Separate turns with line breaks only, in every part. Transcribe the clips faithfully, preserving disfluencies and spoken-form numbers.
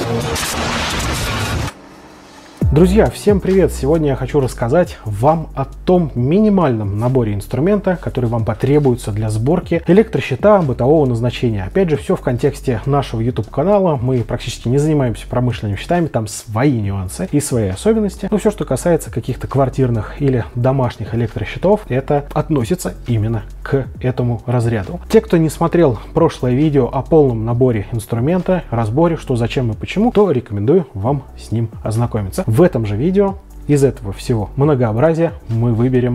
Друзья, всем привет! Сегодня я хочу рассказать вам о том минимальном наборе инструмента, который вам потребуется для сборки электрощита бытового назначения. Опять же, все в контексте нашего YouTube канала. Мы практически не занимаемся промышленными щитами, там свои нюансы и свои особенности. Но все, что касается каких-то квартирных или домашних электрощитов, это относится именно к этому разряду. Те, кто не смотрел прошлое видео о полном наборе инструмента, разборе, что, зачем и почему, то рекомендую вам с ним ознакомиться. В этом же видео из этого всего многообразия мы выберем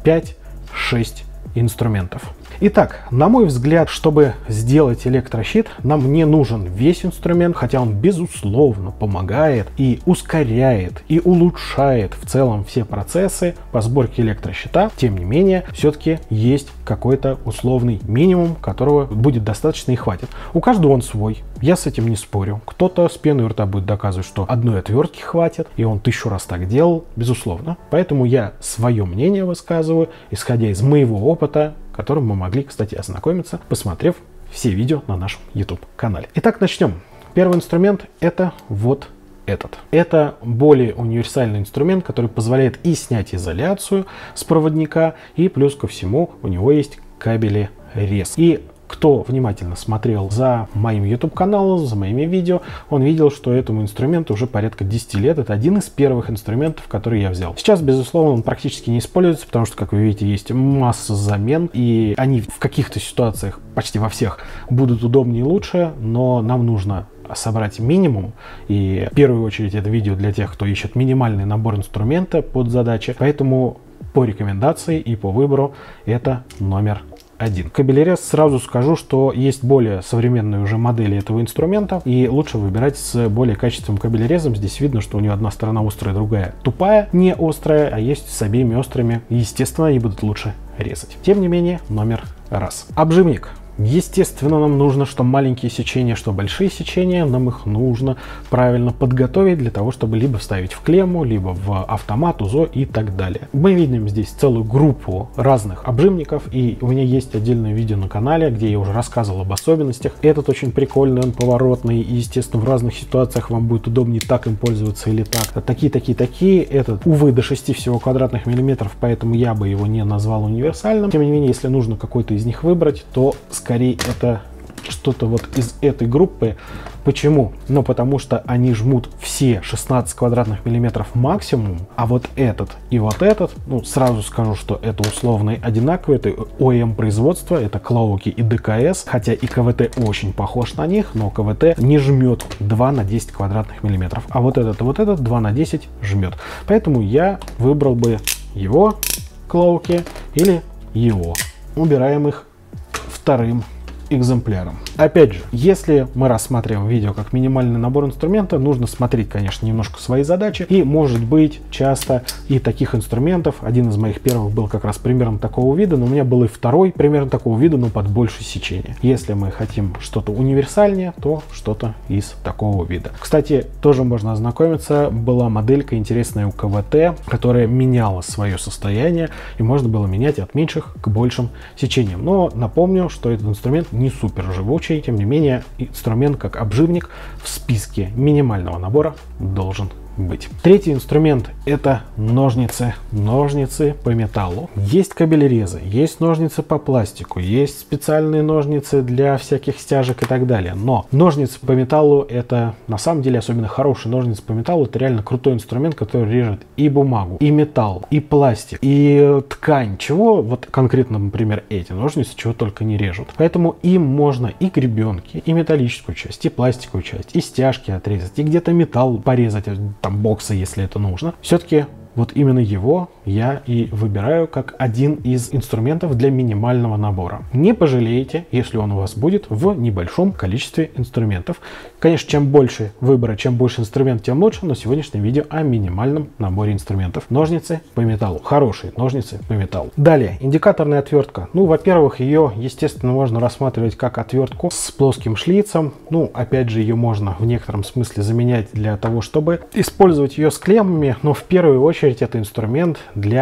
пять-шесть инструментов. Итак, на мой взгляд, чтобы сделать электрощит, нам не нужен весь инструмент, хотя он безусловно помогает и ускоряет и улучшает в целом все процессы по сборке электрощита. Тем не менее, все-таки есть какой-то условный минимум, которого будет достаточно и хватит. У каждого он свой, я с этим не спорю. Кто-то с пеной у рта будет доказывать, что одной отвертки хватит, и он тысячу раз так делал, безусловно. Поэтому я свое мнение высказываю, исходя из моего опыта, которым мы могли, кстати, ознакомиться, посмотрев все видео на нашем YouTube канале. Итак, начнем. Первый инструмент — это вот этот. Это более универсальный инструмент, который позволяет и снять изоляцию с проводника, и плюс ко всему у него есть кабелерез. И кто внимательно смотрел за моим YouTube каналом, за моими видео, он видел, что этому инструменту уже порядка десяти лет. Это один из первых инструментов, которые я взял. Сейчас, безусловно, он практически не используется, потому что, как вы видите, есть масса замен, и они в каких-то ситуациях, почти во всех, будут удобнее и лучше, но нам нужно собрать минимум, и в первую очередь это видео для тех, кто ищет минимальный набор инструмента под задачи, поэтому по рекомендации и по выбору это номер один. Кабелерез, сразу скажу, что есть более современные уже модели этого инструмента, и лучше выбирать с более качественным кабелерезом. Здесь видно, что у нее одна сторона острая, другая тупая, не острая, а есть с обеими острыми. Естественно, они будут лучше резать. Тем не менее, номер раз. Обжимник. Естественно, нам нужно, что маленькие сечения, что большие сечения, нам их нужно правильно подготовить для того, чтобы либо вставить в клемму, либо в автомат, УЗО и так далее. Мы видим здесь целую группу разных обжимников, и у меня есть отдельное видео на канале, где я уже рассказывал об особенностях. Этот очень прикольный, он поворотный, и, естественно, в разных ситуациях вам будет удобнее так им пользоваться или так. Такие, такие, такие. Этот, увы, до шести всего квадратных миллиметров, поэтому я бы его не назвал универсальным. Тем не менее, если нужно какой-то из них выбрать, то скорее это что-то вот из этой группы. Почему? Ну, потому что они жмут все шестнадцать квадратных миллиметров максимум, а вот этот и вот этот, ну, сразу скажу, что это условные одинаковые, это о эм производства, это Клауки и дэ ка эс, хотя и ка вэ тэ очень похож на них, но ка вэ тэ не жмет два на десять квадратных миллиметров, а вот этот и вот этот два на десять жмет. Поэтому я выбрал бы его, Клауки, или его. Убираем их вторым экземпляром. Опять же, если мы рассматриваем видео как минимальный набор инструмента, нужно смотреть, конечно, немножко свои задачи, и может быть часто и таких инструментов. Один из моих первых был как раз примерно такого вида, но у меня был и второй примерно такого вида, но под больше сечения. Если мы хотим что-то универсальнее, то что-то из такого вида. Кстати, тоже можно ознакомиться, была моделька интересная у ка вэ тэ, которая меняла свое состояние, и можно было менять от меньших к большим сечениям. Но напомню, что этот инструмент не супер живучий, тем не менее инструмент как обжимник в списке минимального набора должен быть. Третий инструмент — это ножницы. Ножницы по металлу. Есть кабелерезы, есть ножницы по пластику, есть специальные ножницы для всяких стяжек и так далее. Но ножницы по металлу — это на самом деле, особенно хорошие ножницы по металлу, это реально крутой инструмент, который режет и бумагу, и металл, и пластик, и ткань. Чего вот конкретно, например, эти ножницы чего только не режут. Поэтому им можно и гребенки, и металлическую часть, и пластиковую часть, и стяжки отрезать, и где-то металл порезать, там боксы, если это нужно. Все-таки вот именно его я и выбираю как один из инструментов для минимального набора. Не пожалеете, если он у вас будет в небольшом количестве инструментов. Конечно, чем больше выбора, чем больше инструментов, тем лучше, но сегодняшнее видео о минимальном наборе инструментов. Ножницы по металлу. Хорошие ножницы по металлу. Далее, индикаторная отвертка. Ну, во-первых, ее, естественно, можно рассматривать как отвертку с плоским шлицем. Ну, опять же, ее можно в некотором смысле заменять для того, чтобы использовать ее с клеммами, но в первую очередь это инструмент для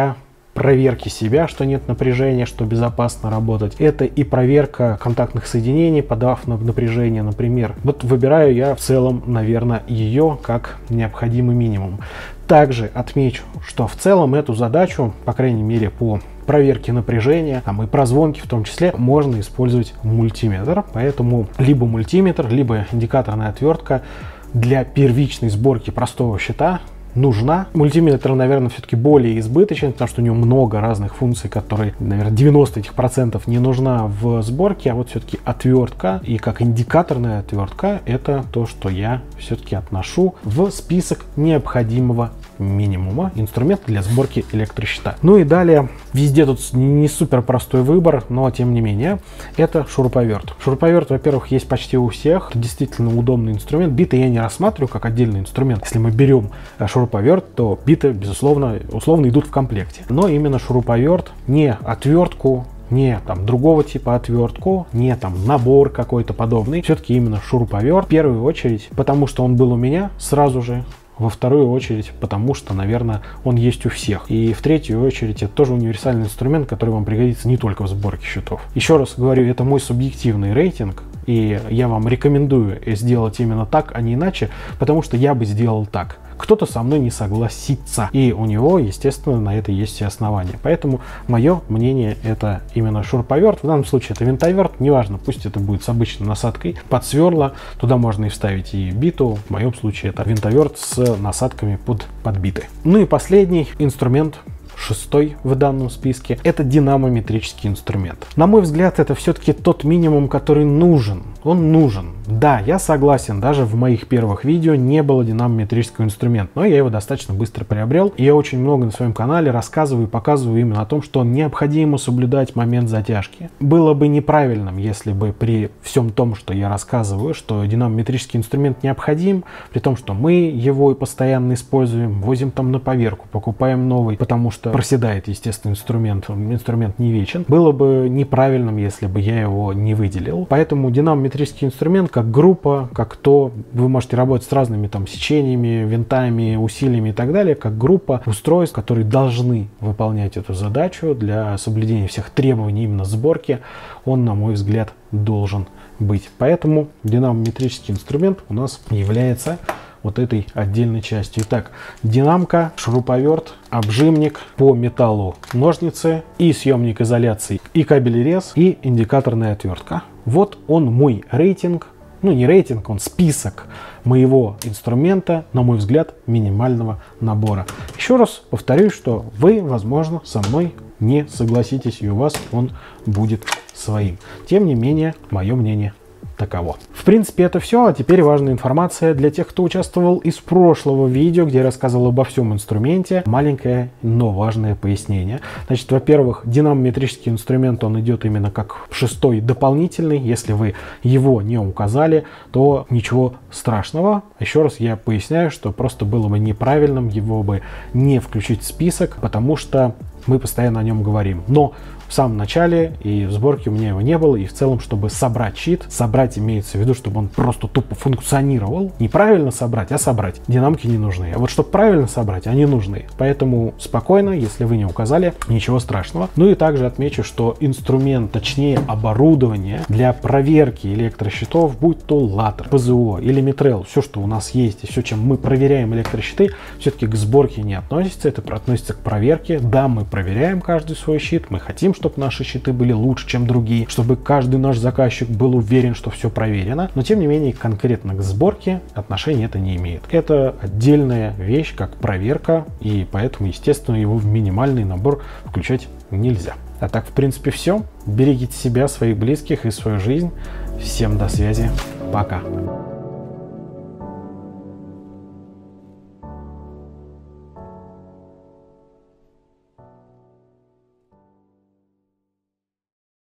проверки себя, что нет напряжения, что безопасно работать. Это и проверка контактных соединений, подав на напряжение, например. Вот выбираю я в целом, наверное, ее как необходимый минимум. Также отмечу, что в целом эту задачу, по крайней мере по проверке напряжения, там и прозвонки в том числе, можно использовать мультиметр. Поэтому либо мультиметр, либо индикаторная отвертка для первичной сборки простого щита нужна. Мультиметр, наверное, все-таки более избыточен, потому что у него много разных функций, которые, наверное, девяносто процентов не нужна в сборке, а вот все-таки отвертка и как индикаторная отвертка — это то, что я все-таки отношу в список необходимого минимума инструмента для сборки электрощита. Ну и далее, везде тут не супер простой выбор, но тем не менее, это шуруповерт. Шуруповерт, во-первых, есть почти у всех, это действительно удобный инструмент. Биты я не рассматриваю как отдельный инструмент. Если мы берем шуруповерт, то биты, безусловно, условно идут в комплекте. Но именно шуруповерт, не отвертку, не там другого типа отвертку, не там набор какой-то подобный, все-таки именно шуруповерт в первую очередь, потому что он был у меня сразу же. Во вторую очередь, потому что, наверное, он есть у всех. И в третью очередь, это тоже универсальный инструмент, который вам пригодится не только в сборке щитов. Еще раз говорю, это мой субъективный рейтинг, и я вам рекомендую сделать именно так, а не иначе, потому что я бы сделал так. Кто-то со мной не согласится, и у него, естественно, на это есть все основания. Поэтому мое мнение — это именно шуруповерт. В данном случае это винтоверт, неважно, пусть это будет с обычной насадкой под сверла, туда можно и вставить и биту. В моем случае это винтоверт с насадками под, под биты. Ну и последний инструмент, шестой в данном списке, это динамометрический инструмент. На мой взгляд, это все-таки тот минимум, который нужен. Он нужен. Да, я согласен, даже в моих первых видео не было динамометрического инструмента, но я его достаточно быстро приобрел. И я очень много на своем канале рассказываю и показываю именно о том, что необходимо соблюдать момент затяжки. Было бы неправильным, если бы при всем том, что я рассказываю, что динамометрический инструмент необходим, при том, что мы его постоянно используем, возим там на поверку, покупаем новый, потому что проседает, естественно, инструмент, инструмент не вечен. Было бы неправильным, если бы я его не выделил. Поэтому динамометрический инструмент как группа, как то, вы можете работать с разными там сечениями, винтами, усилиями и так далее, как группа устройств, которые должны выполнять эту задачу для соблюдения всех требований именно сборки, он, на мой взгляд, должен быть. Поэтому динамометрический инструмент у нас является вот этой отдельной частью. Итак, динамка, шуруповерт, обжимник по металлу, ножницы и съемник изоляции, и кабелерез, и индикаторная отвертка. Вот он мой рейтинг, ну не рейтинг, он список моего инструмента, на мой взгляд, минимального набора. Еще раз повторюсь, что вы, возможно, со мной не согласитесь, и у вас он будет своим. Тем не менее, мое мнение таково. В принципе, это все. А теперь важная информация для тех, кто участвовал из прошлого видео, где я рассказывал обо всем инструменте. Маленькое, но важное пояснение. Значит, во-первых, динамометрический инструмент, он идет именно как шестой дополнительный. Если вы его не указали, то ничего страшного. Еще раз я поясняю, что просто было бы неправильным его бы не включить в список, потому что мы постоянно о нем говорим. Но в самом начале и в сборке у меня его не было, и в целом, чтобы собрать щит, собрать имеется в виду, чтобы он просто тупо функционировал. Не правильно собрать, а собрать. Динамки не нужны. А вот чтобы правильно собрать, они нужны. Поэтому спокойно, если вы не указали, ничего страшного. Ну и также отмечу, что инструмент, точнее оборудование для проверки электрощитов, будь то латер, ПЗО или Митрел, все, что у нас есть, и все, чем мы проверяем электрощиты, все-таки к сборке не относится. Это относится к проверке. Да, мы проверяем каждый свой щит, мы хотим, чтобы наши щиты были лучше, чем другие, чтобы каждый наш заказчик был уверен, что все проверено, но тем не менее конкретно к сборке отношения это не имеет. Это отдельная вещь, как проверка, и поэтому, естественно, его в минимальный набор включать нельзя. А так, в принципе, все. Берегите себя, своих близких и свою жизнь. Всем до связи. Пока.